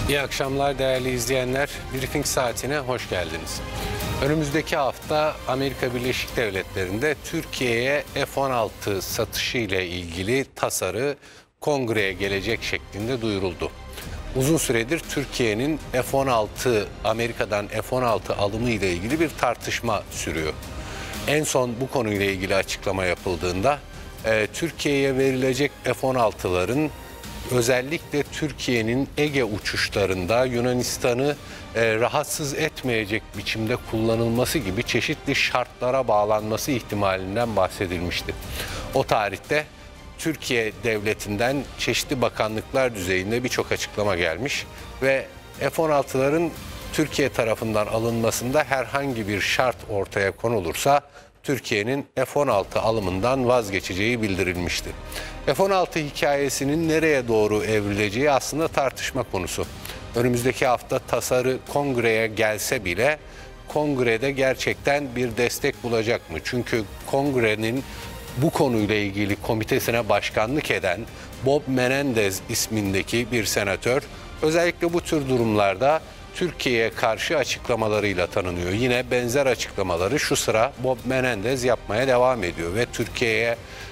İyi akşamlar değerli izleyenler. Briefing saatine hoş geldiniz. Önümüzdeki hafta Amerika Birleşik Devletleri'nde Türkiye'ye F-16 satışı ile ilgili tasarı kongreye gelecek şeklinde duyuruldu. Uzun süredir Türkiye'nin Amerika'dan F-16 alımı ile ilgili bir tartışma sürüyor. En son bu konuyla ilgili açıklama yapıldığında Türkiye'ye verilecek F-16'ların özellikle Türkiye'nin Ege uçuşlarında Yunanistan'ı rahatsız etmeyecek biçimde kullanılması gibi çeşitli şartlara bağlanması ihtimalinden bahsedilmişti. O tarihte Türkiye devletinden çeşitli bakanlıklar düzeyinde birçok açıklama gelmiş ve F-16'ların Türkiye tarafından alınmasında herhangi bir şart ortaya konulursa Türkiye'nin F-16 alımından vazgeçeceği bildirilmişti. F-16 hikayesinin nereye doğru evrileceği aslında tartışma konusu. Önümüzdeki hafta tasarı kongreye gelse bile kongrede gerçekten bir destek bulacak mı? Çünkü kongrenin bu konuyla ilgili komitesine başkanlık eden Bob Menendez ismindeki bir senatör özellikle bu tür durumlarda Türkiye'ye karşı açıklamalarıyla tanınıyor. Yine benzer açıklamaları şu sıra Bob Menendez yapmaya devam ediyor ve Türkiye'ye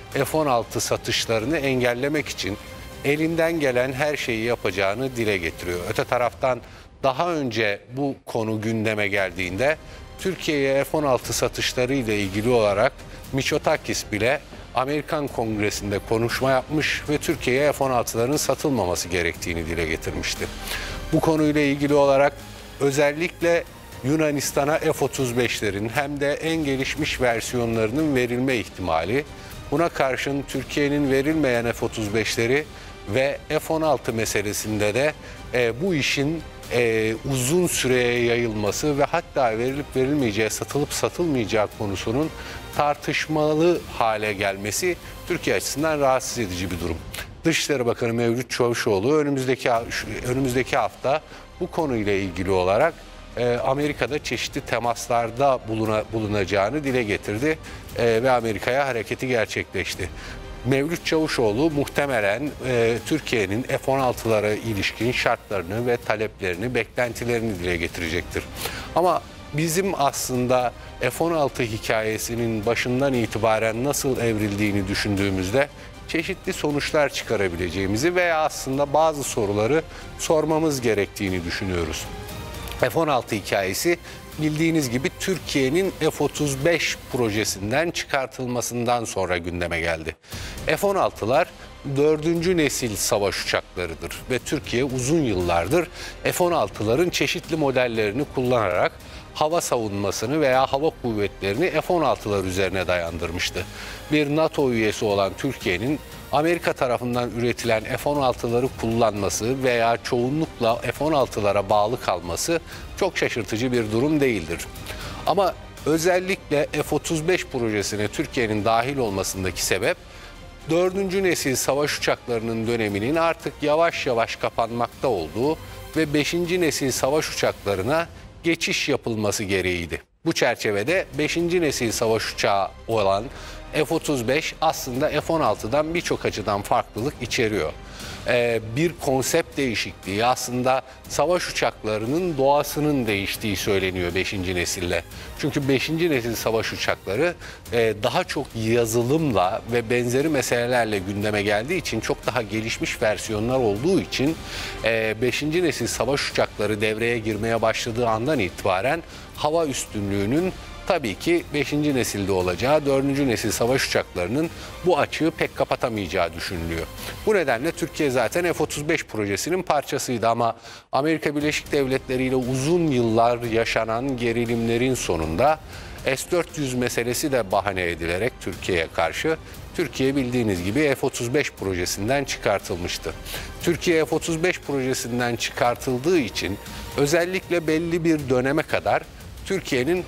F-16 satışlarını engellemek için elinden gelen her şeyi yapacağını dile getiriyor. Öte taraftan daha önce bu konu gündeme geldiğinde Türkiye'ye F-16 satışları ile ilgili olarak Mitsotakis bile Amerikan Kongresi'nde konuşma yapmış ve Türkiye'ye F-16'ların satılmaması gerektiğini dile getirmişti. Bu konuyla ilgili olarak özellikle Yunanistan'a F-35'lerin hem de en gelişmiş versiyonlarının verilme ihtimali, buna karşın Türkiye'nin verilmeyen F-35'leri ve F-16 meselesinde de bu işin uzun süreye yayılması ve hatta verilip verilmeyeceği, satılıp satılmayacağı konusunun tartışmalı hale gelmesi Türkiye açısından rahatsız edici bir durum. Dışişleri Bakanı Mevlüt Çavuşoğlu önümüzdeki hafta bu konuyla ilgili olarak Amerika'da çeşitli temaslarda bulunacağını dile getirdi ve Amerika'ya hareketi gerçekleşti. Mevlüt Çavuşoğlu muhtemelen Türkiye'nin F-16'lara ilişkin şartlarını ve taleplerini, beklentilerini dile getirecektir. Ama bizim aslında F-16 hikayesinin başından itibaren nasıl evrildiğini düşündüğümüzde çeşitli sonuçlar çıkarabileceğimizi veya aslında bazı soruları sormamız gerektiğini düşünüyoruz. F-16 hikayesi bildiğiniz gibi Türkiye'nin F-35 projesinden çıkartılmasından sonra gündeme geldi. F-16'lar 4. nesil savaş uçaklarıdır ve Türkiye uzun yıllardır F-16'ların çeşitli modellerini kullanarak hava savunmasını veya hava kuvvetlerini F-16'lar üzerine dayandırmıştı. Bir NATO üyesi olan Türkiye'nin Amerika tarafından üretilen F-16'ları kullanması veya çoğunlukla F-16'lara bağlı kalması çok şaşırtıcı bir durum değildir. Ama özellikle F-35 projesine Türkiye'nin dahil olmasındaki sebep 4. nesil savaş uçaklarının döneminin artık yavaş yavaş kapanmakta olduğu ve 5. nesil savaş uçaklarına geçiş yapılması gereğiydi. Bu çerçevede 5. nesil savaş uçağı olan F-35 aslında F-16'dan birçok açıdan farklılık içeriyor. Bir konsept değişikliği, aslında savaş uçaklarının doğasının değiştiği söyleniyor 5. nesille. Çünkü 5. nesil savaş uçakları daha çok yazılımla ve benzeri meselelerle gündeme geldiği için, çok daha gelişmiş versiyonlar olduğu için 5. nesil savaş uçakları devreye girmeye başladığı andan itibaren hava üstünlüğünün tabii ki 5. nesilde olacağı, 4. nesil savaş uçaklarının bu açığı pek kapatamayacağı düşünülüyor. Bu nedenle Türkiye zaten F-35 projesinin parçasıydı ama Amerika Birleşik Devletleri ile uzun yıllar yaşanan gerilimlerin sonunda S-400 meselesi de bahane edilerek Türkiye'ye karşı, Türkiye bildiğiniz gibi F-35 projesinden çıkartılmıştı. Türkiye F-35 projesinden çıkartıldığı için özellikle belli bir döneme kadar Türkiye'nin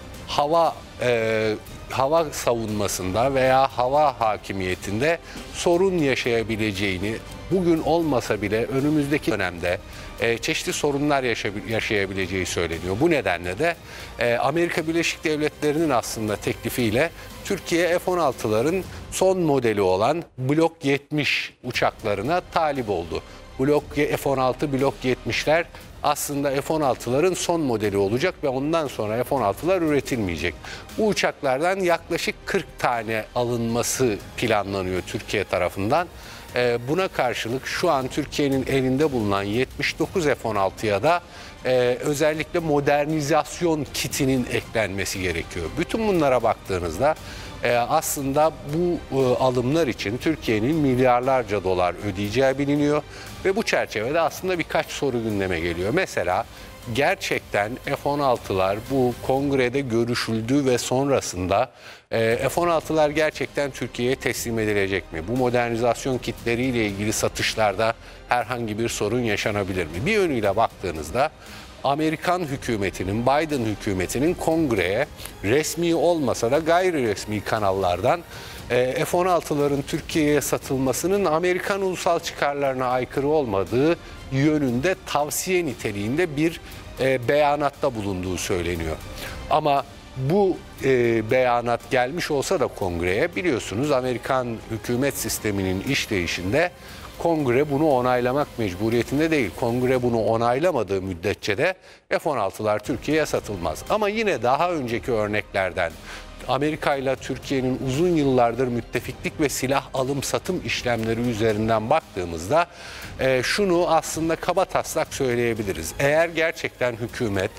hava savunmasında veya hava hakimiyetinde sorun yaşayabileceğini, bugün olmasa bile önümüzdeki dönemde çeşitli sorunlar yaşayabileceği söyleniyor. Bu nedenle de Amerika Birleşik Devletleri'nin aslında teklifiyle Türkiye F-16'ların son modeli olan Block 70 uçaklarına talip oldu. F-16 Blok 70'ler aslında F-16'ların son modeli olacak ve ondan sonra F-16'lar üretilmeyecek. Bu uçaklardan yaklaşık 40 tane alınması planlanıyor Türkiye tarafından. Buna karşılık şu an Türkiye'nin elinde bulunan 79 F-16'ya da özellikle modernizasyon kitinin eklenmesi gerekiyor. Bütün bunlara baktığınızda aslında bu alımlar için Türkiye'nin milyarlarca dolar ödeyeceği biliniyor ve bu çerçevede aslında birkaç soru gündeme geliyor. Mesela gerçekten F-16'lar bu kongrede görüşüldü ve sonrasında F-16'lar gerçekten Türkiye'ye teslim edilecek mi? Bu modernizasyon kitleriyle ilgili satışlarda herhangi bir sorun yaşanabilir mi? Bir yönüyle baktığınızda Amerikan hükümetinin, Biden hükümetinin kongreye resmi olmasa da gayri resmi kanallardan F-16'ların Türkiye'ye satılmasının Amerikan ulusal çıkarlarına aykırı olmadığı yönünde tavsiye niteliğinde bir beyanatta bulunduğu söyleniyor. Ama bu beyanat gelmiş olsa da kongreye, biliyorsunuz Amerikan hükümet sisteminin işleyişinde kongre bunu onaylamak mecburiyetinde değil. Kongre bunu onaylamadığı müddetçe de F-16'lar Türkiye'ye satılmaz. Ama yine daha önceki örneklerden Amerika ile Türkiye'nin uzun yıllardır müttefiklik ve silah alım satım işlemleri üzerinden baktığımızda şunu aslında kabataslak söyleyebiliriz. Eğer gerçekten hükümet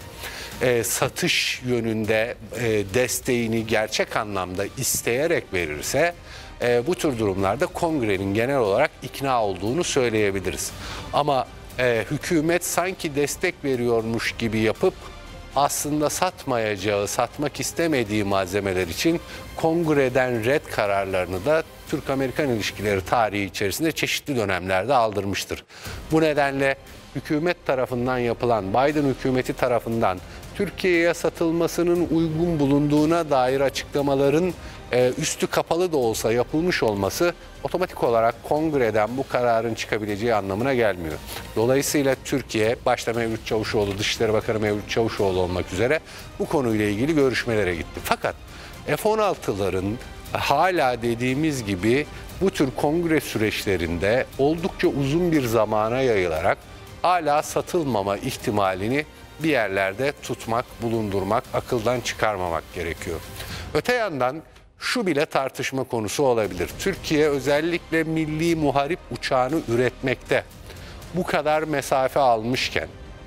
satış yönünde desteğini gerçek anlamda isteyerek verirse bu tür durumlarda kongrenin genel olarak ikna olduğunu söyleyebiliriz. Ama hükümet sanki destek veriyormuş gibi yapıp aslında satmayacağı, satmak istemediği malzemeler için kongreden red kararlarını da Türk-Amerikan ilişkileri tarihi içerisinde çeşitli dönemlerde aldırmıştır. Bu nedenle hükümet tarafından yapılan, Biden hükümeti tarafından Türkiye'ye satılmasının uygun bulunduğuna dair açıklamaların üstü kapalı da olsa yapılmış olması otomatik olarak kongreden bu kararın çıkabileceği anlamına gelmiyor. Dolayısıyla Türkiye, başta Mevlüt Çavuşoğlu, Dışişleri Bakanı Mevlüt Çavuşoğlu olmak üzere bu konuyla ilgili görüşmelere gitti. Fakat F-16'ların hala dediğimiz gibi bu tür kongre süreçlerinde oldukça uzun bir zamana yayılarak hala satılmama ihtimalini bir yerlerde tutmak, bulundurmak, akıldan çıkarmamak gerekiyor. Öte yandan şu bile tartışma konusu olabilir. Türkiye özellikle milli muharip uçağını üretmekte bu kadar mesafe almışken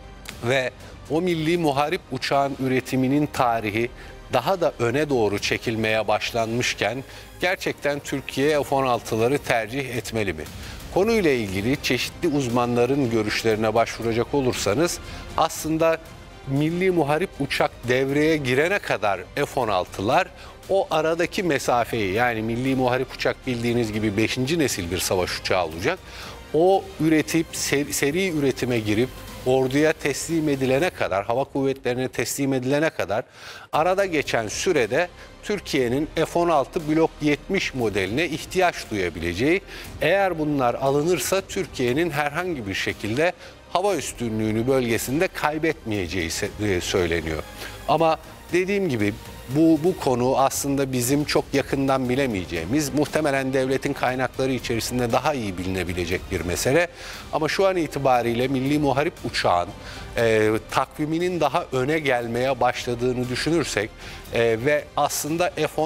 ve o milli muharip uçağın üretiminin tarihi daha da öne doğru çekilmeye başlanmışken gerçekten Türkiye F-16'ları tercih etmeli mi? Konuyla ilgili çeşitli uzmanların görüşlerine başvuracak olursanız aslında milli muharip uçak devreye girene kadar F-16'lar o aradaki mesafeyi, yani milli muharip uçak bildiğiniz gibi 5. nesil bir savaş uçağı olacak. O üretip seri üretime girip orduya teslim edilene kadar, hava kuvvetlerine teslim edilene kadar arada geçen sürede Türkiye'nin F-16 Blok 70 modeline ihtiyaç duyabileceği, eğer bunlar alınırsa Türkiye'nin herhangi bir şekilde hava üstünlüğünü bölgesinde kaybetmeyeceği söyleniyor. Ama dediğim gibi bu konu aslında bizim çok yakından bilemeyeceğimiz, muhtemelen devletin kaynakları içerisinde daha iyi bilinebilecek bir mesele. Ama şu an itibariyle milli muharip uçağın takviminin daha öne gelmeye başladığını düşünürsek ve aslında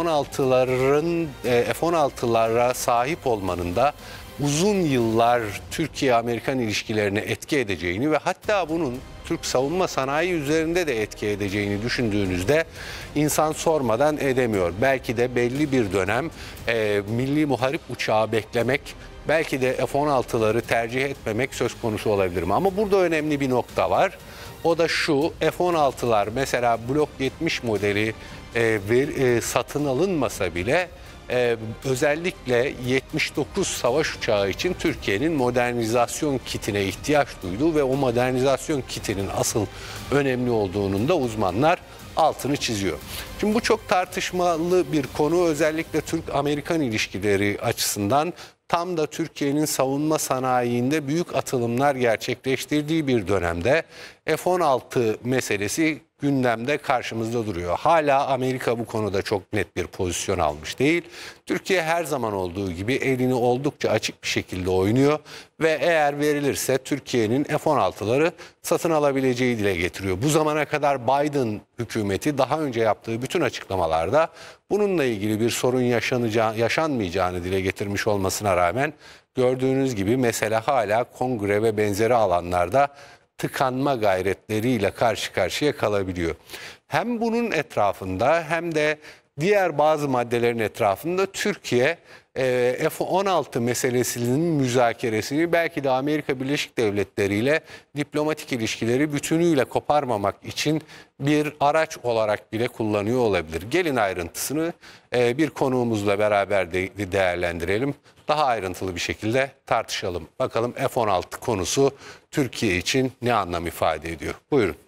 F-16'lara sahip olmanın da uzun yıllar Türkiye-Amerikan ilişkilerine etki edeceğini ve hatta bunun Türk savunma sanayi üzerinde de etki edeceğini düşündüğünüzde insan sormadan edemiyor. Belki de belli bir dönem milli muharip uçağı beklemek, belki de F-16'ları tercih etmemek söz konusu olabilir mi? Ama burada önemli bir nokta var. O da şu: F-16'lar mesela Blok 70 modeli satın alınmasa bile özellikle 79 savaş uçağı için Türkiye'nin modernizasyon kitine ihtiyaç duyduğu ve o modernizasyon kitinin asıl önemli olduğunun da uzmanlar altını çiziyor. Şimdi bu çok tartışmalı bir konu, özellikle Türk-Amerikan ilişkileri açısından. Tam da Türkiye'nin savunma sanayinde büyük atılımlar gerçekleştirdiği bir dönemde F-16 meselesi gündemde karşımızda duruyor. Hala Amerika bu konuda çok net bir pozisyon almış değil. Türkiye her zaman olduğu gibi elini oldukça açık bir şekilde oynuyor ve eğer verilirse Türkiye'nin F-16'ları satın alabileceği dile getiriyor. Bu zamana kadar Biden hükümeti daha önce yaptığı bütün açıklamalarda bununla ilgili bir sorun yaşanmayacağını dile getirmiş olmasına rağmen gördüğünüz gibi mesele hala kongre ve benzeri alanlarda tıkanma gayretleriyle karşı karşıya kalabiliyor. Hem bunun etrafında hem de diğer bazı maddelerin etrafında Türkiye F-16 meselesinin müzakeresini belki de Amerika Birleşik Devletleri ile diplomatik ilişkileri bütünüyle koparmamak için bir araç olarak bile kullanıyor olabilir. Gelin ayrıntısını bir konuğumuzla beraber değerlendirelim. Daha ayrıntılı bir şekilde tartışalım. Bakalım F-16 konusu Türkiye için ne anlam ifade ediyor? Buyurun.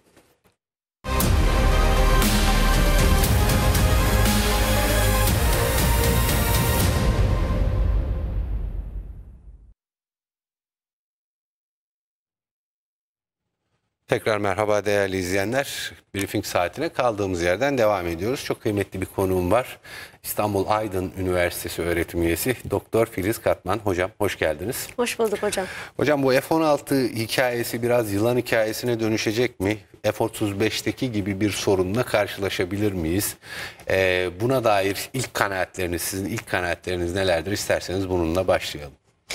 Tekrar merhaba değerli izleyenler. Briefing saatine kaldığımız yerden devam ediyoruz. Çok kıymetli bir konuğum var. İstanbul Aydın Üniversitesi öğretim üyesi Doktor Filiz Katman. Hocam hoş geldiniz. Hoş bulduk hocam. Hocam bu F-16 hikayesi biraz yılan hikayesine dönüşecek mi? F-35'teki gibi bir sorunla karşılaşabilir miyiz? Buna dair sizin ilk kanaatleriniz nelerdir? İsterseniz bununla başlayalım.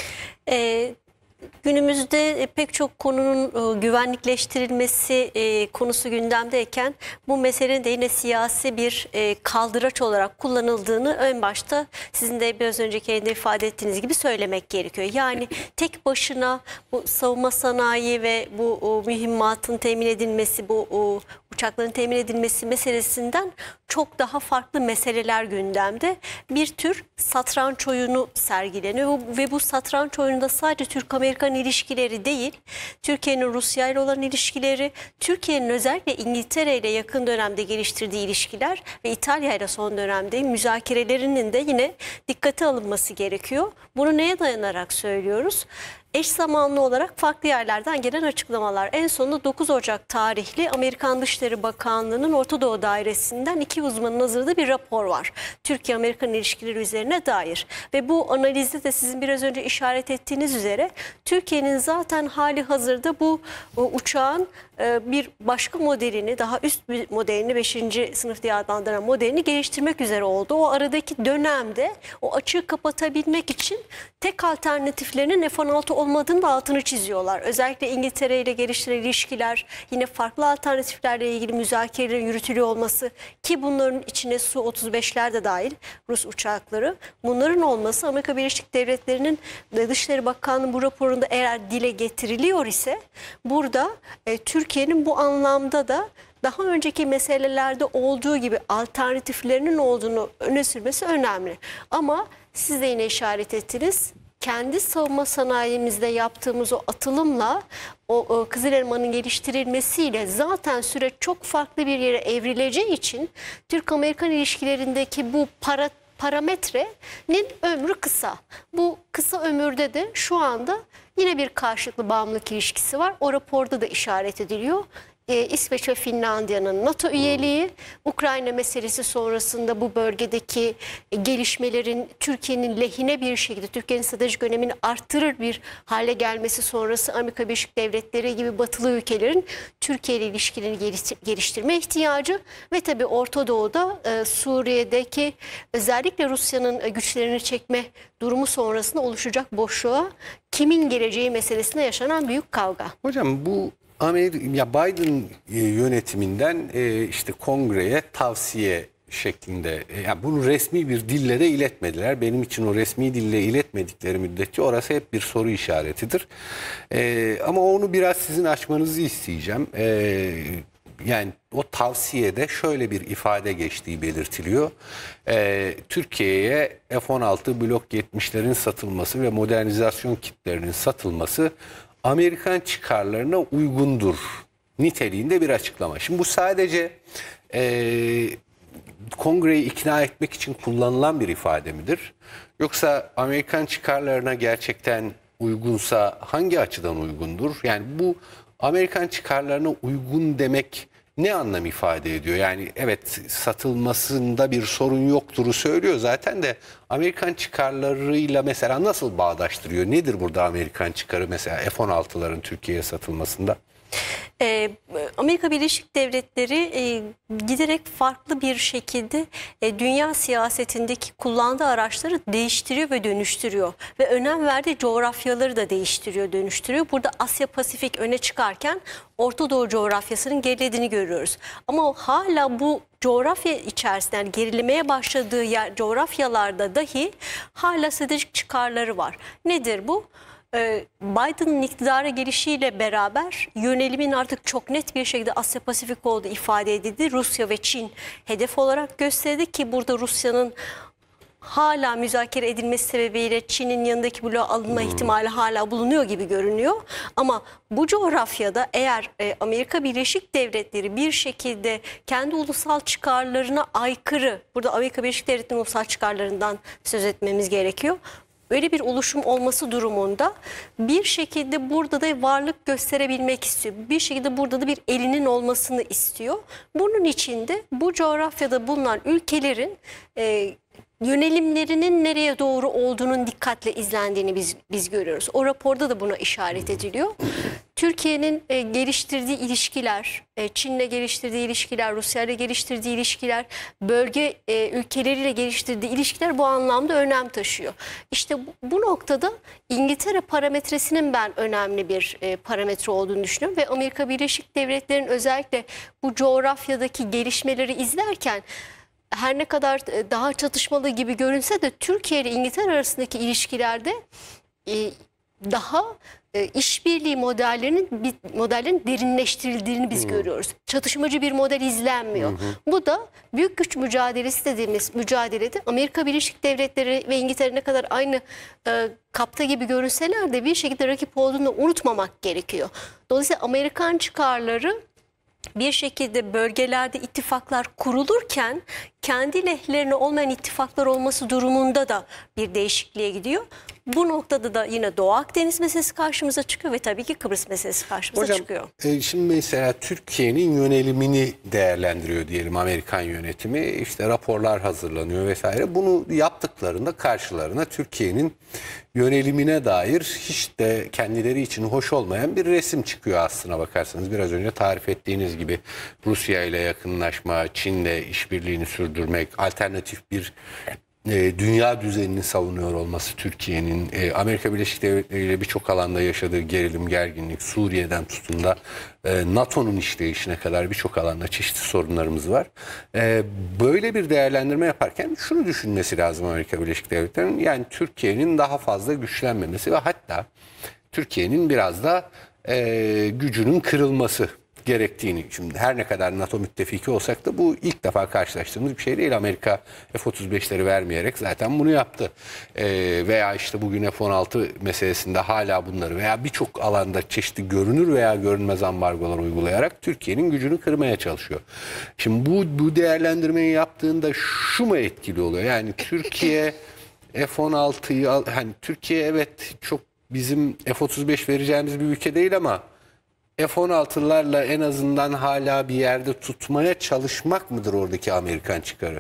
Günümüzde pek çok konunun güvenlikleştirilmesi konusu gündemdeyken bu meselenin de yine siyasi bir kaldıraç olarak kullanıldığını en başta sizin de biraz önceki yayında ifade ettiğiniz gibi söylemek gerekiyor. Yani tek başına bu savunma sanayi ve bu mühimmatın temin edilmesi, bu uçakların temin edilmesi meselesinden çok daha farklı meseleler gündemde. Bir tür satranç oyunu sergileniyor ve bu satranç oyununda sadece Türk-Amerikan ilişkileri değil, Türkiye'nin Rusya ile olan ilişkileri, Türkiye'nin özellikle İngiltere ile yakın dönemde geliştirdiği ilişkiler ve İtalya ile son dönemde müzakerelerinin de yine dikkate alınması gerekiyor. Bunu neye dayanarak söylüyoruz? Eş zamanlı olarak farklı yerlerden gelen açıklamalar. En sonunda 9 Ocak tarihli Amerikan Dışişleri Bakanlığı'nın Orta Doğu Dairesi'nden 2 uzmanın hazırladığı bir rapor var. Türkiye-Amerikan ilişkileri üzerine dair. Ve bu analizde de sizin biraz önce işaret ettiğiniz üzere Türkiye'nin zaten hali hazırda bu uçağın bir başka modelini, daha üst bir modelini, 5. sınıf diye adlandıran modelini geliştirmek üzere oldu. O aradaki dönemde o açığı kapatabilmek için tek alternatiflerinin F-16 olmadığını da altını çiziyorlar. Özellikle İngiltere ile geliştirilen ilişkiler, yine farklı alternatiflerle ilgili müzakerelerin yürütülüyor olması ki bunların içine Su-35'ler de dahil, Rus uçakları. Bunların olması Amerika Birleşik Devletleri'nin Dışişleri Bakanlığı bu raporunda eğer dile getiriliyor ise burada Türkiye'nin bu anlamda da daha önceki meselelerde olduğu gibi alternatiflerinin olduğunu öne sürmesi önemli. Ama siz de yine işaret ettiniz. Kendi savunma sanayimizde yaptığımız o atılımla o Kızıl Elma'nın geliştirilmesiyle zaten süreç çok farklı bir yere evrileceği için Türk-Amerikan ilişkilerindeki bu parametrenin ömrü kısa. Bu kısa ömürde de şu anda yine bir karşılıklı bağımlılık ilişkisi var. O raporda da işaret ediliyor. İsveç ve Finlandiya'nın NATO üyeliği, Ukrayna meselesi sonrasında bu bölgedeki gelişmelerin Türkiye'nin lehine bir şekilde, Türkiye'nin stratejik önemini arttırır bir hale gelmesi sonrası Amerika Birleşik Devletleri gibi batılı ülkelerin Türkiye ile ilişkilerini geliştirme ihtiyacı ve tabii Orta Doğu'da Suriye'deki özellikle Rusya'nın güçlerini çekme durumu sonrasında oluşacak boşluğa kimin geleceği meselesinde yaşanan büyük kavga. Hocam bu Biden yönetiminden işte kongreye tavsiye şeklinde, yani bunu resmi bir dille de iletmediler. Benim için o resmi dille iletmedikleri müddetçe orası hep bir soru işaretidir. Ama onu biraz sizin açmanızı isteyeceğim. Yani o tavsiyede şöyle bir ifade geçtiği belirtiliyor. Türkiye'ye F-16 Blok 70'lerin satılması ve modernizasyon kitlerinin satılması Amerikan çıkarlarına uygundur niteliğinde bir açıklama. Şimdi bu sadece kongreyi ikna etmek için kullanılan bir ifade midir? Yoksa Amerikan çıkarlarına gerçekten uygunsa hangi açıdan uygundur? Yani bu Amerikan çıkarlarına uygun demek ne anlam ifade ediyor? Yani evet, satılmasında bir sorun yoktur'u söylüyor zaten de Amerikan çıkarlarıyla mesela nasıl bağdaştırıyor? Nedir burada Amerikan çıkarı mesela F-16'ların Türkiye'ye satılmasında? Amerika Birleşik Devletleri giderek farklı bir şekilde dünya siyasetindeki kullandığı araçları değiştiriyor ve dönüştürüyor. Ve önem verdiği coğrafyaları da değiştiriyor, dönüştürüyor. Burada Asya Pasifik öne çıkarken Orta Doğu coğrafyasının gerilediğini görüyoruz. Ama hala bu coğrafya içerisinde, yani gerilemeye başladığı coğrafyalarda dahi hala stratejik çıkarları var. Nedir bu? Biden'ın iktidara gelişiyle beraber yönelimin artık çok net bir şekilde Asya Pasifik olduğu ifade edildi. Rusya ve Çin hedef olarak gösterdi ki burada Rusya'nın hala müzakere edilmesi sebebiyle Çin'in yanındaki bloğa alınma ihtimali hala bulunuyor gibi görünüyor. Ama bu coğrafyada eğer Amerika Birleşik Devletleri bir şekilde kendi ulusal çıkarlarına aykırı, burada Amerika Birleşik Devletleri'nin ulusal çıkarlarından söz etmemiz gerekiyor. Öyle bir oluşum olması durumunda bir şekilde burada da varlık gösterebilmek istiyor. Bir şekilde burada da bir elinin olmasını istiyor. Bunun için de bu coğrafyada bulunan ülkelerin yönelimlerinin nereye doğru olduğunun dikkatle izlendiğini biz görüyoruz. O raporda da buna işaret ediliyor. Türkiye'nin geliştirdiği ilişkiler, Çin'le geliştirdiği ilişkiler, Rusya'yla geliştirdiği ilişkiler, bölge ülkeleriyle geliştirdiği ilişkiler bu anlamda önem taşıyor. İşte bu noktada İngiltere parametresinin ben önemli bir parametre olduğunu düşünüyorum. Ve Amerika Birleşik Devletleri'nin özellikle bu coğrafyadaki gelişmeleri izlerken her ne kadar daha çatışmalı gibi görünse de Türkiye ile İngiltere arasındaki ilişkilerde daha işbirliği modellerinin derinleştirildiğini biz görüyoruz. Çatışmacı bir model izlenmiyor. Bu da büyük güç mücadelesi dediğimiz mücadelede Amerika Birleşik Devletleri ve İngiltere ne kadar aynı kapta gibi görünseler de bir şekilde rakip olduğunu unutmamak gerekiyor. Dolayısıyla Amerikan çıkarları bir şekilde bölgelerde ittifaklar kurulurken kendi lehlerine olmayan ittifaklar olması durumunda da bir değişikliğe gidiyor. Bu noktada da yine Doğu Akdeniz meselesi karşımıza çıkıyor ve tabii ki Kıbrıs meselesi karşımıza çıkıyor. Şimdi mesela Türkiye'nin yönelimini değerlendiriyor diyelim Amerikan yönetimi. İşte raporlar hazırlanıyor vesaire. Bunu yaptıklarında karşılarına Türkiye'nin yönelimine dair hiç de kendileri için hoş olmayan bir resim çıkıyor aslına bakarsanız. Biraz önce tarif ettiğiniz gibi Rusya ile yakınlaşma, Çin'le işbirliğini sürdürmek, alternatif bir dünya düzenini savunuyor olması Türkiye'nin, Amerika Birleşik Devletleri ile birçok alanda yaşadığı gerilim, gerginlik, Suriye'den tutun da NATO'nun işleyişine kadar birçok alanda çeşitli sorunlarımız var. Böyle bir değerlendirme yaparken şunu düşünmesi lazım Amerika Birleşik Devletleri'nin, yani Türkiye'nin daha fazla güçlenmemesi ve hatta Türkiye'nin biraz da gücünün kırılması gerektiğini. Şimdi her ne kadar NATO müttefiki olsak da bu ilk defa karşılaştığımız bir şey değil. Amerika F-35'leri vermeyerek zaten bunu yaptı. Veya işte bugün F-16 meselesinde hala bunları veya birçok alanda çeşitli görünür veya görünmez ambargolar uygulayarak Türkiye'nin gücünü kırmaya çalışıyor. Şimdi bu değerlendirmeyi yaptığında şu mu etkili oluyor? Yani Türkiye F-16'yı hani Türkiye evet çok bizim F-35 vereceğimiz bir ülke değil ama F-16'larla en azından hala bir yerde tutmaya çalışmak mıdır oradaki Amerikan çıkarı?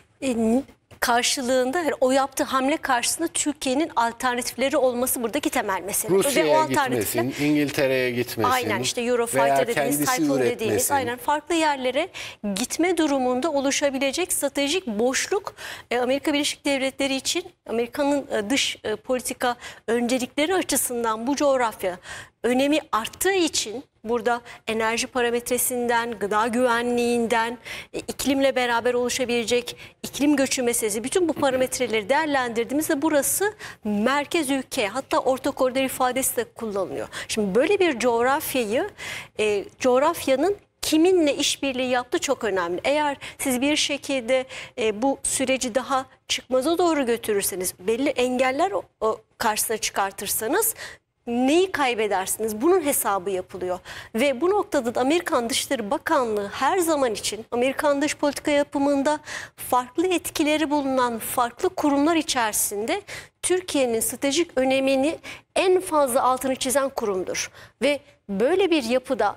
Karşılığında o yaptığı hamle karşısında Türkiye'nin alternatifleri olması buradaki temel mesele. Rusya'ya gitmesin, İngiltere'ye gitmesin. Aynen işte Eurofighter dediğimiz, Typhoon dediğimiz aynen farklı yerlere gitme durumunda oluşabilecek stratejik boşluk Amerika Birleşik Devletleri için Amerika'nın dış politika öncelikleri açısından bu coğrafya önemi arttığı için burada enerji parametresinden, gıda güvenliğinden, iklimle beraber oluşabilecek iklim göçü meselesi, bütün bu parametreleri değerlendirdiğimizde burası merkez ülke, hatta orta koridor ifadesi de kullanılıyor. Şimdi böyle bir coğrafyayı, coğrafyanın kiminle işbirliği yaptığı çok önemli. Eğer siz bir şekilde bu süreci daha çıkmaza doğru götürürseniz, belli engeller karşısına çıkartırsanız neyi kaybedersiniz? Bunun hesabı yapılıyor. Ve bu noktada da Amerikan Dışişleri Bakanlığı her zaman için Amerikan dış politika yapımında farklı etkileri bulunan farklı kurumlar içerisinde Türkiye'nin stratejik önemini en fazla altını çizen kurumdur. Ve böyle bir yapıda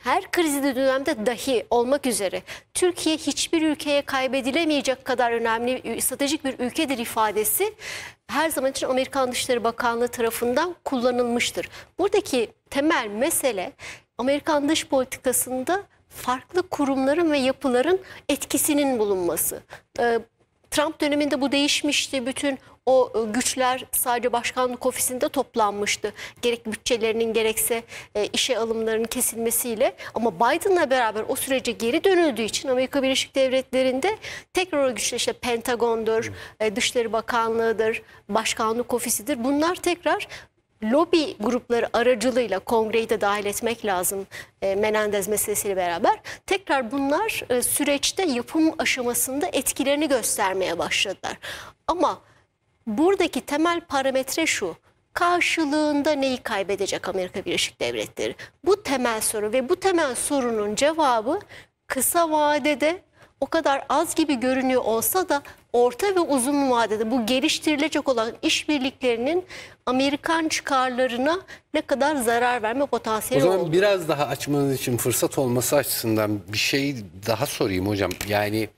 her krizli dönemde dahi olmak üzere Türkiye hiçbir ülkeye kaybedilemeyecek kadar önemli stratejik bir ülkedir ifadesi her zaman için Amerikan Dışişleri Bakanlığı tarafından kullanılmıştır. Buradaki temel mesele Amerikan dış politikasında farklı kurumların ve yapıların etkisinin bulunması. Trump döneminde bu değişmişti. Bütün o güçler sadece başkanlık ofisinde toplanmıştı. Gerek bütçelerinin gerekse işe alımlarının kesilmesiyle. Ama Biden'la beraber o sürece geri dönüldüğü için Amerika Birleşik Devletleri'nde tekrar o güçler işte Pentagon'dur, Dışişleri Bakanlığı'dır, Başkanlık Ofisi'dir. Bunlar tekrar lobi grupları aracılığıyla Kongre'yi de dahil etmek lazım Menendez meselesiyle beraber. Tekrar bunlar süreçte yapım aşamasında etkilerini göstermeye başladılar. Ama buradaki temel parametre şu: karşılığında neyi kaybedecek Amerika Birleşik Devletleri? Bu temel soru ve bu temel sorunun cevabı kısa vadede o kadar az gibi görünüyor olsa da orta ve uzun vadede bu geliştirilecek olan işbirliklerinin Amerikan çıkarlarına ne kadar zarar verme potansiyeli O zaman olduğunu. biraz daha açmanız için fırsat olması açısından bir şey daha sorayım hocam. Yani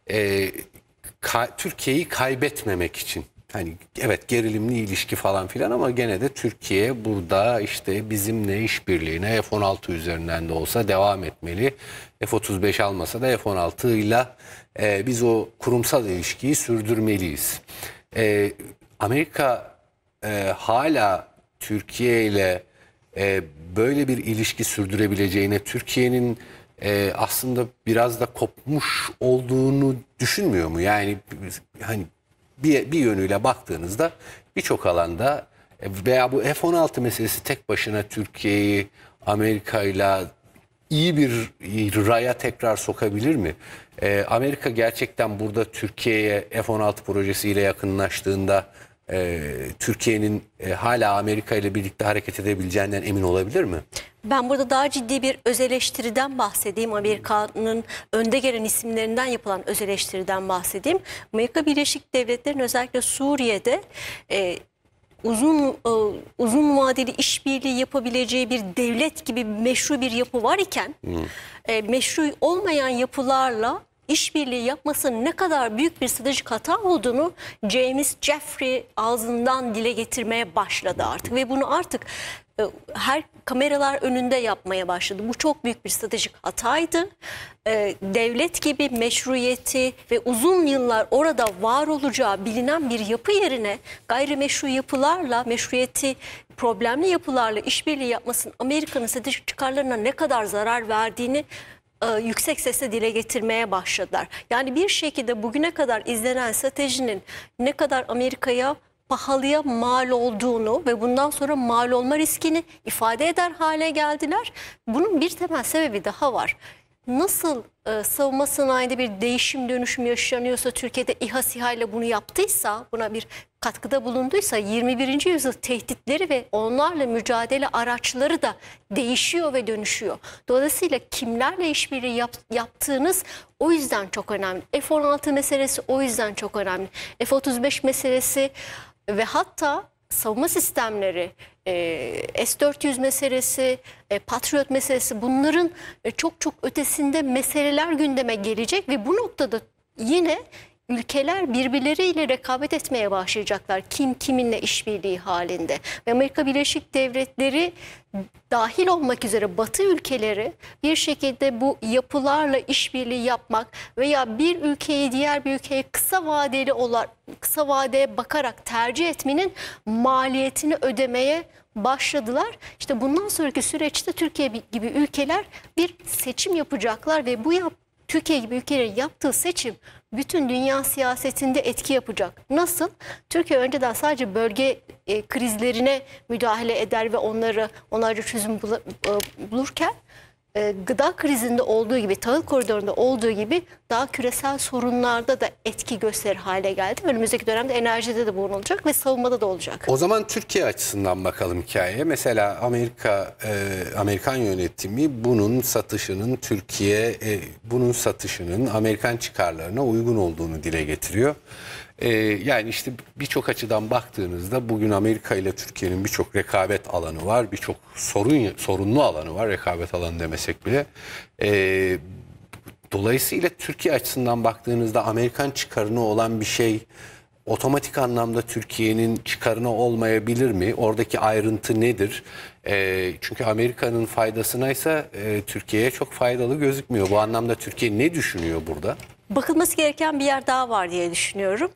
Türkiye'yi kaybetmemek için. Hani evet, gerilimli ilişki falan filan ama gene de Türkiye burada işte bizimle işbirliğine F-16 üzerinden de olsa devam etmeli. F-35 almasa da F-16 ile biz o kurumsal ilişkiyi sürdürmeliyiz. Amerika hala Türkiye ile böyle bir ilişki sürdürebileceğine, Türkiye'nin aslında biraz da kopmuş olduğunu düşünmüyor mu? Yani hani bir yönüyle baktığınızda birçok alanda veya bu F-16 meselesi tek başına Türkiye'yi Amerika'yla iyi bir raya tekrar sokabilir mi? Amerika gerçekten burada Türkiye'ye F-16 projesiyle yakınlaştığında Türkiye'nin hala Amerika ile birlikte hareket edebileceğinden emin olabilir mi? Ben burada daha ciddi bir öz eleştiriden bahsedeyim. Amerika'nın önde gelen isimlerinden yapılan öz eleştiriden bahsedeyim. Amerika Birleşik Devletleri'nin özellikle Suriye'de uzun vadeli işbirliği yapabileceği bir devlet gibi meşru bir yapı var iken meşru olmayan yapılarla işbirliği yapmasının ne kadar büyük bir stratejik hata olduğunu James Jeffrey ağzından dile getirmeye başladı artık ve bunu artık her kameralar önünde yapmaya başladı. Bu çok büyük bir stratejik hataydı. Devlet gibi meşruiyeti ve uzun yıllar orada var olacağı bilinen bir yapı yerine gayrimeşru yapılarla, meşruiyeti problemli yapılarla işbirliği yapmasının Amerika'nın stratejik çıkarlarına ne kadar zarar verdiğini yüksek sesle dile getirmeye başladılar. Yani bir şekilde bugüne kadar izlenen stratejinin ne kadar Amerika'ya pahalıya mal olduğunu ve bundan sonra mal olma riskini ifade eder hale geldiler. Bunun bir temel sebebi daha var. Nasıl savunma sanayinde bir değişim dönüşüm yaşanıyorsa, Türkiye'de İHA SİHA ile bunu yaptıysa, buna bir katkıda bulunduysa 21. yüzyıl tehditleri ve onlarla mücadele araçları da değişiyor ve dönüşüyor. Dolayısıyla kimlerle işbirliği yaptığınız o yüzden çok önemli. F-16 meselesi o yüzden çok önemli. F-35 meselesi ve hatta savunma sistemleri, S-400 meselesi, Patriot meselesi, bunların çok çok ötesinde meseleler gündeme gelecek ve bu noktada yine ülkeler birbirleriyle rekabet etmeye başlayacaklar. Kim kiminle işbirliği halinde. Ve Amerika Birleşik Devletleri dahil olmak üzere Batı ülkeleri bir şekilde bu yapılarla işbirliği yapmak veya bir ülkeyi diğer bir ülkeye kısa vadeye bakarak tercih etmenin maliyetini ödemeye başladılar. İşte bundan sonraki süreçte Türkiye gibi ülkeler bir seçim yapacaklar ve Türkiye gibi ülkelerin yaptığı seçim bütün dünya siyasetinde etki yapacak. Nasıl? Türkiye önceden sadece bölge krizlerine müdahale eder ve onlarca çözüm bulurken gıda krizinde olduğu gibi, tahıl koridorunda olduğu gibi daha küresel sorunlarda da etki gösterir hale geldi. Önümüzdeki dönemde enerjide de bulunacak ve savunmada da olacak. O zaman Türkiye açısından bakalım hikayeye. Mesela Amerikan yönetimi bunun satışının Amerikan çıkarlarına uygun olduğunu dile getiriyor. Yani işte birçok açıdan baktığınızda bugün Amerika ile Türkiye'nin birçok rekabet alanı var, birçok sorunlu alanı var, rekabet alanı demesek bile. Dolayısıyla Türkiye açısından baktığınızda Amerikan çıkarına olan bir şey otomatik anlamda Türkiye'nin çıkarına olmayabilir mi? Oradaki ayrıntı nedir? Çünkü Amerika'nın faydasına ise Türkiye'ye çok faydalı gözükmüyor. Bu anlamda Türkiye ne düşünüyor burada? Bakılması gereken bir yer daha var diye düşünüyorum.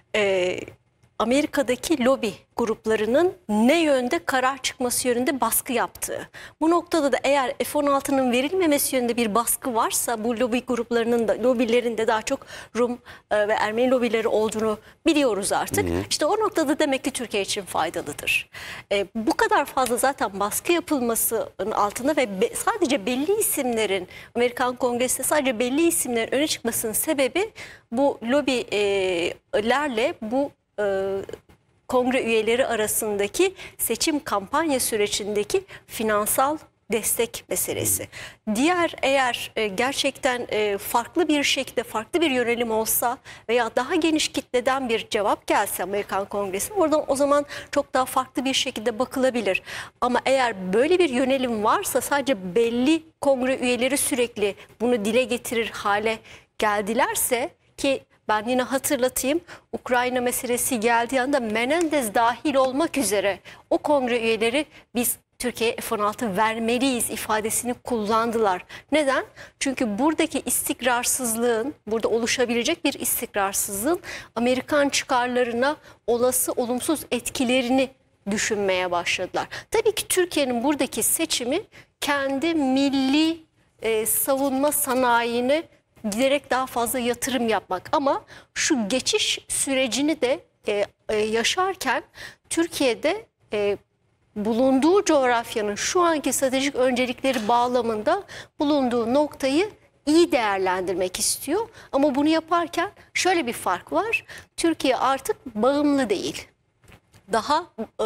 Amerika'daki lobi gruplarının ne yönde karar çıkması yönünde baskı yaptığı. Bu noktada da eğer F-16'nın verilmemesi yönünde bir baskı varsa bu lobi gruplarının da lobilerin de daha çok Rum ve Ermeni lobileri olduğunu biliyoruz artık. İşte o noktada demek ki Türkiye için faydalıdır. Bu kadar fazla zaten baskı yapılmasının altında ve sadece belli isimlerin Amerikan Kongresi'nde sadece belli isimlerin öne çıkmasının sebebi bu lobilerle bu kongre üyeleri arasındaki seçim kampanya sürecindeki finansal destek meselesi. Diğer eğer gerçekten farklı bir şekilde farklı bir yönelim olsa veya daha geniş kitleden bir cevap gelse Amerikan Kongresi oradan o zaman çok daha farklı bir şekilde bakılabilir. Ama eğer böyle bir yönelim varsa sadece belli kongre üyeleri sürekli bunu dile getirir hale geldilerse ki ben yine hatırlatayım, Ukrayna meselesi geldiği anda Menendez dahil olmak üzere o kongre üyeleri biz Türkiye'ye F-16 vermeliyiz ifadesini kullandılar. Neden? Çünkü buradaki istikrarsızlığın, burada oluşabilecek bir istikrarsızlığın Amerikan çıkarlarına olası olumsuz etkilerini düşünmeye başladılar. Tabii ki Türkiye'nin buradaki seçimi kendi milli savunma sanayini giderek daha fazla yatırım yapmak ama şu geçiş sürecini de yaşarken Türkiye'de bulunduğu coğrafyanın şu anki stratejik öncelikleri bağlamında bulunduğu noktayı iyi değerlendirmek istiyor. Ama bunu yaparken şöyle bir fark var. Türkiye artık bağımlı değil. Daha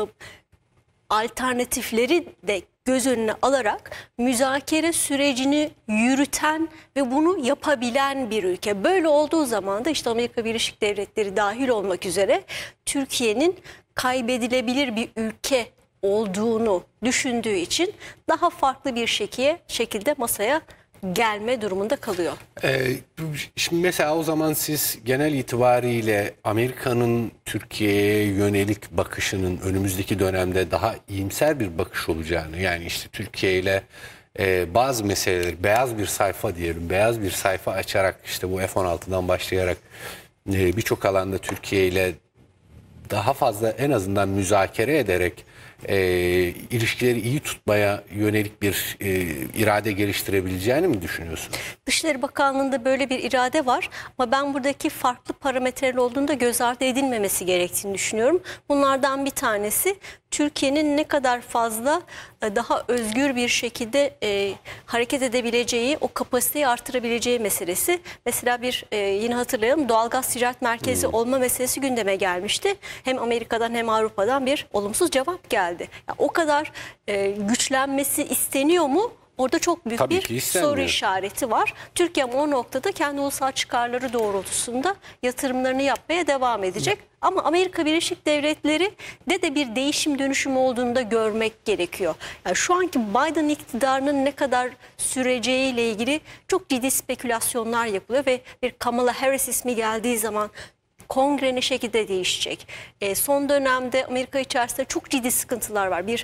alternatifleri de göz önüne alarak müzakere sürecini yürüten ve bunu yapabilen bir ülke. Böyle olduğu zaman da işte Amerika Birleşik Devletleri dahil olmak üzere Türkiye'nin kaybedilebilir bir ülke olduğunu düşündüğü için daha farklı bir şekilde masaya gelme durumunda kalıyor. Şimdi mesela o zaman siz genel itibariyle Amerika'nın Türkiye'ye yönelik bakışının önümüzdeki dönemde daha iyimser bir bakış olacağını, yani işte Türkiye ile bazı meseleleri beyaz bir sayfa diyelim, beyaz bir sayfa açarak işte bu F-16'dan başlayarak birçok alanda Türkiye ile daha fazla en azından müzakere ederek ilişkileri iyi tutmaya yönelik bir irade geliştirebileceğini mi düşünüyorsun? Dışişleri Bakanlığı'nda böyle bir irade var ama ben buradaki farklı parametreler olduğunu da göz ardı edilmemesi gerektiğini düşünüyorum. Bunlardan bir tanesi Türkiye'nin ne kadar fazla daha özgür bir şekilde hareket edebileceği, o kapasiteyi artırabileceği meselesi. Mesela yine hatırlayalım, doğalgaz ticaret merkezi olma meselesi gündeme gelmişti. Hem Amerika'dan hem Avrupa'dan bir olumsuz cevap geldi. Yani o kadar güçlenmesi isteniyor mu? Orada çok büyük bir soru işareti var. Türkiye o noktada kendi ulusal çıkarları doğrultusunda yatırımlarını yapmaya devam edecek. Ama Amerika Birleşik Devletleri de bir değişim dönüşüm olduğunu da görmek gerekiyor. Yani şu anki Biden iktidarının ne kadar süreceğiyle ilgili çok ciddi spekülasyonlar yapılıyor ve bir Kamala Harris ismi geldiği zaman kongre ne şekilde değişecek? Son dönemde Amerika içerisinde çok ciddi sıkıntılar var. Bir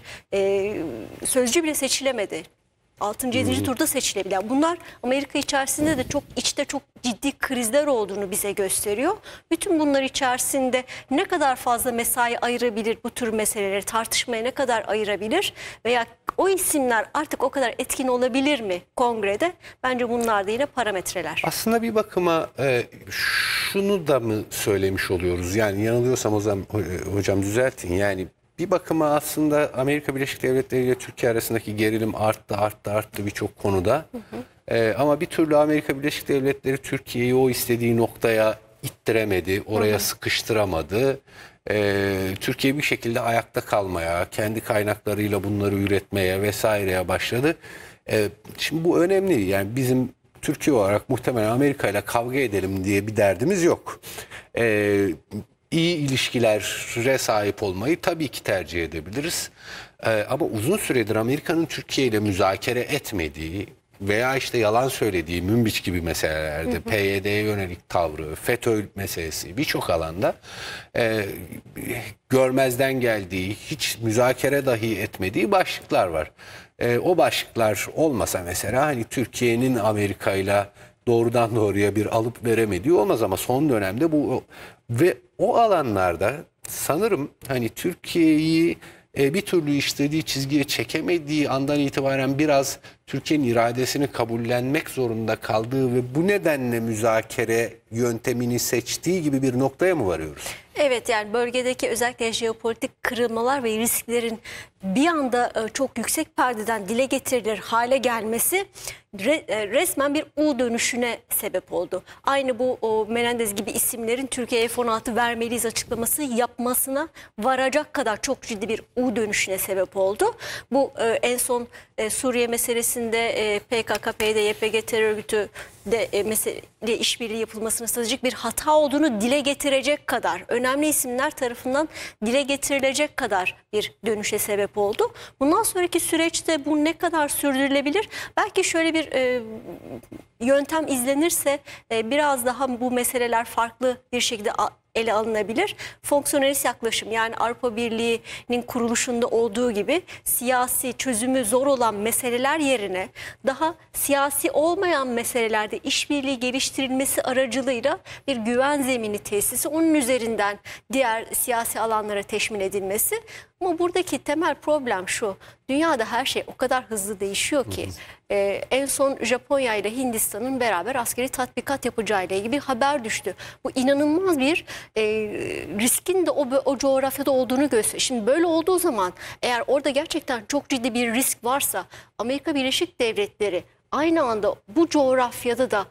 sözcü bile seçilemedi. 6. 7. turda seçilebilen. Bunlar Amerika içerisinde de içte çok ciddi krizler olduğunu bize gösteriyor. Bütün bunlar içerisinde ne kadar fazla mesai ayırabilir bu tür meseleleri tartışmaya ne kadar ayırabilir veya o isimler artık o kadar etkin olabilir mi kongrede? Bence bunlar da yine parametreler. Aslında bir bakıma şunu da mı söylemiş oluyoruz? Yani yanılıyorsam hocam düzeltin. Yani bir bakıma aslında Amerika Birleşik Devletleri ile Türkiye arasındaki gerilim arttı birçok konuda. Ama bir türlü Amerika Birleşik Devletleri Türkiye'yi o istediği noktaya ittiremedi, oraya sıkıştıramadı. Türkiye bir şekilde ayakta kalmaya, kendi kaynaklarıyla bunları üretmeye vesaireye başladı. Şimdi bu önemli. Yani bizim Türkiye olarak muhtemelen Amerika ile kavga edelim diye bir derdimiz yok. İyi ilişkilere sahip olmayı tabii ki tercih edebiliriz. Ama uzun süredir Amerika'nın Türkiye ile müzakere etmediği veya işte yalan söylediği Münbiç gibi meselelerde, PYD'ye yönelik tavrı, FETÖ meselesi birçok alanda görmezden geldiği, hiç müzakere dahi etmediği başlıklar var. O başlıklar olmasa mesela hani Türkiye'nin Amerika'yla doğrudan doğruya bir alıp veremediği olmaz ama son dönemde bu ve o alanlarda sanırım hani Türkiye'yi bir türlü istediği çizgiye çekemediği andan itibaren biraz Türkiye'nin iradesini kabullenmek zorunda kaldığı ve bu nedenle müzakere yöntemini seçtiği gibi bir noktaya mı varıyoruz? Evet, yani bölgedeki özellikle jeopolitik kırılmalar ve risklerin bir anda çok yüksek perdeden dile getirilir hale gelmesi resmen bir U dönüşüne sebep oldu. Aynı bu Menendez gibi isimlerin Türkiye'ye F-16 vermeliyiz açıklaması yapmasına varacak kadar çok ciddi bir U dönüşüne sebep oldu. Bu en son Suriye meselesinde PKK, PYD, YPG terör örgütü de mesele işbirliği yapılmasının stratejik bir hata olduğunu dile getirecek kadar, önemli isimler tarafından dile getirilecek kadar bir dönüşe sebep oldu. Bundan sonraki süreçte bu ne kadar sürdürülebilir? Belki şöyle bir yöntem izlenirse biraz daha bu meseleler farklı bir şekilde ele alınabilir. Fonksiyonelist yaklaşım, yani Avrupa Birliği'nin kuruluşunda olduğu gibi siyasi çözümü zor olan meseleler yerine daha siyasi olmayan meselelerde işbirliği geliştirilmesi aracılığıyla bir güven zemini tesisi, onun üzerinden diğer siyasi alanlara teşmil edilmesi. Ama buradaki temel problem şu: dünyada her şey o kadar hızlı değişiyor ki en son Japonya ile Hindistan'ın beraber askeri tatbikat yapacağıyla ilgili bir haber düştü. Bu inanılmaz bir riskin de o coğrafyada olduğunu gösteriyor. Şimdi böyle olduğu zaman, eğer orada gerçekten çok ciddi bir risk varsa, Amerika Birleşik Devletleri aynı anda bu coğrafyada da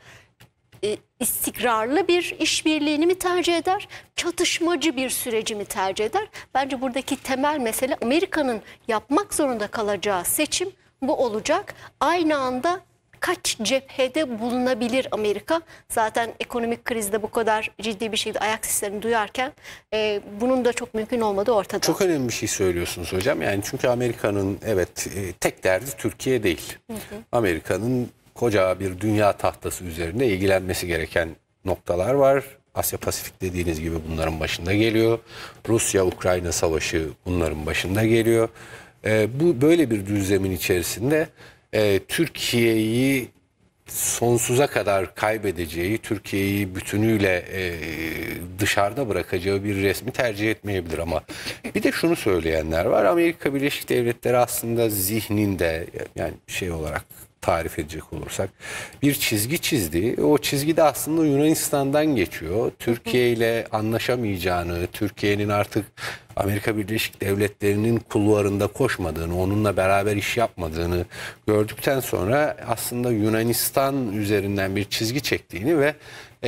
istikrarlı bir işbirliğini mi tercih eder, çatışmacı bir süreci mi tercih eder? Bence buradaki temel mesele, Amerika'nın yapmak zorunda kalacağı seçim bu olacak. Aynı anda kaç cephede bulunabilir Amerika? Zaten ekonomik krizde bu kadar ciddi bir şekilde ayak seslerini duyarken bunun da çok mümkün olmadığı ortada. Çok önemli bir şey söylüyorsunuz hocam. Yani çünkü Amerika'nın tek derdi Türkiye değil. Amerika'nın koca bir dünya tahtası üzerinde ilgilenmesi gereken noktalar var. Asya Pasifik dediğiniz gibi bunların başında geliyor. Rusya-Ukrayna savaşı bunların başında geliyor. Bu böyle bir düzlemin içerisinde Türkiye'yi sonsuza kadar kaybedeceği, Türkiye'yi bütünüyle dışarıda bırakacağı bir resmi tercih etmeyebilir ama bir de şunu söyleyenler var: Amerika Birleşik Devletleri aslında zihninde, yani şey olarak tarif edecek olursak, bir çizgi çizdi. O çizgi de aslında Yunanistan'dan geçiyor. Türkiye ile anlaşamayacağını, Türkiye'nin artık Amerika Birleşik Devletleri'nin kulvarında koşmadığını, onunla beraber iş yapmadığını gördükten sonra aslında Yunanistan üzerinden bir çizgi çektiğini ve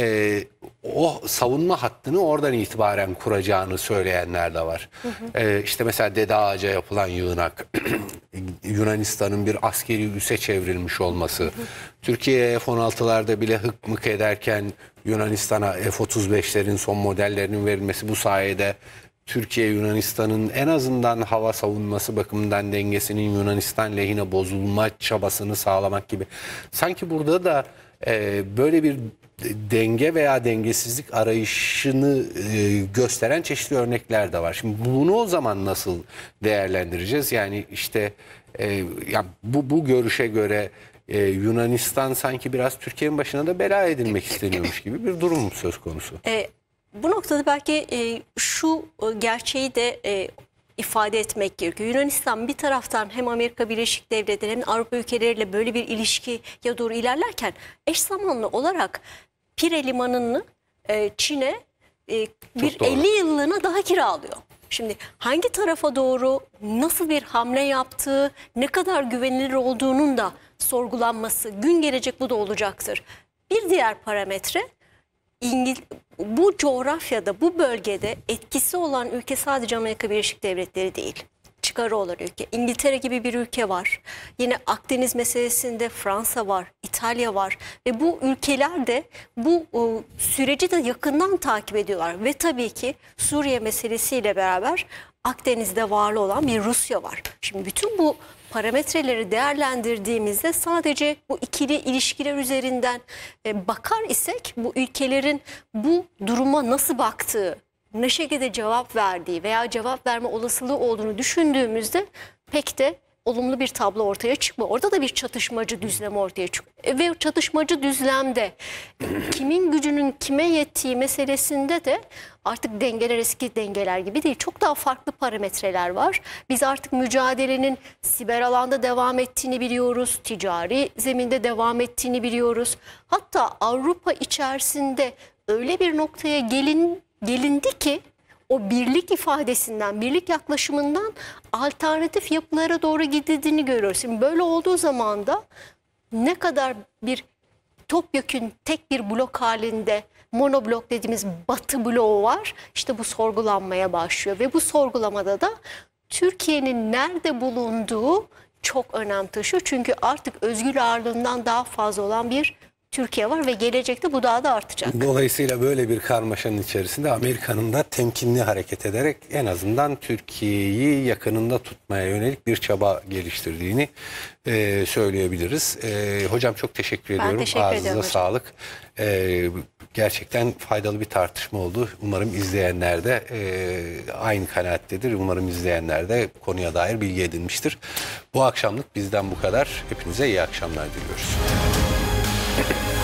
o savunma hattını oradan itibaren kuracağını söyleyenler de var. İşte mesela Dede Ağaca yapılan yığınak, Yunanistan'ın bir askeri üsse çevrilmiş olması, Türkiye'ye F-16'larda bile hık mık ederken Yunanistan'a F-35'lerin son modellerinin verilmesi, bu sayede Türkiye Yunanistan'ın en azından hava savunması bakımından dengesinin Yunanistan lehine bozulma çabasını sağlamak gibi. Sanki burada da böyle bir denge veya dengesizlik arayışını gösteren çeşitli örnekler de var. Şimdi bunu o zaman nasıl değerlendireceğiz? Yani işte ya bu görüşe göre Yunanistan sanki biraz Türkiye'nin başına da bela edilmek isteniyormuş gibi bir durum söz konusu. Bu noktada belki şu gerçeği de ifade etmek gerekiyor. Yunanistan bir taraftan hem Amerika Birleşik Devletleri hem Avrupa ülkeleriyle böyle bir ilişkiye doğru ilerlerken, eş zamanlı olarak Pire Limanı'nı Çin'e bir 50 yıllığına daha kiralıyor. Şimdi hangi tarafa doğru nasıl bir hamle yaptığı, ne kadar güvenilir olduğunun da sorgulanması, gün gelecek bu da olacaktır. Bir diğer parametre, bu coğrafyada, bu bölgede etkisi olan ülke sadece Amerika Birleşik Devletleri değil. Çıkarı olan ülke. İngiltere gibi bir ülke var. Yine Akdeniz meselesinde Fransa var, İtalya var ve bu ülkeler de bu süreci de yakından takip ediyorlar ve tabii ki Suriye meselesiyle beraber Akdeniz'de varlı olan bir Rusya var. Şimdi bütün bu parametreleri değerlendirdiğimizde sadece bu ikili ilişkiler üzerinden bakar isek bu ülkelerin bu duruma nasıl baktığı, ne şekilde cevap verdiği veya cevap verme olasılığı olduğunu düşündüğümüzde pek de olumlu bir tablo ortaya çıkmıyor. Orada da bir çatışmacı düzlem ortaya çıkıyor. Ve çatışmacı düzlemde kimin gücünün kime yettiği meselesinde de artık dengeler eski dengeler gibi değil. Çok daha farklı parametreler var. Biz artık mücadelenin siber alanda devam ettiğini biliyoruz. Ticari zeminde devam ettiğini biliyoruz. Hatta Avrupa içerisinde öyle bir noktaya gelindi ki o birlik ifadesinden, birlik yaklaşımından alternatif yapılara doğru gidildiğini görüyoruz. Şimdi böyle olduğu zaman da ne kadar bir topyekün tek bir blok halinde monoblok dediğimiz Batı bloğu var. İşte bu sorgulanmaya başlıyor ve bu sorgulamada da Türkiye'nin nerede bulunduğu çok önem taşıyor. Çünkü artık özgür ağırlığından daha fazla olan bir Türkiye var ve gelecekte bu daha da artacak. Dolayısıyla böyle bir karmaşanın içerisinde Amerika'nın da temkinli hareket ederek en azından Türkiye'yi yakınında tutmaya yönelik bir çaba geliştirdiğini söyleyebiliriz. Hocam çok teşekkür ediyorum. Teşekkür ediyorum Ağzınıza sağlık. Gerçekten faydalı bir tartışma oldu. Umarım izleyenler de aynı kanaattedir. Umarım izleyenler de konuya dair bilgi edinmiştir. Bu akşamlık bizden bu kadar. Hepinize iyi akşamlar diliyoruz.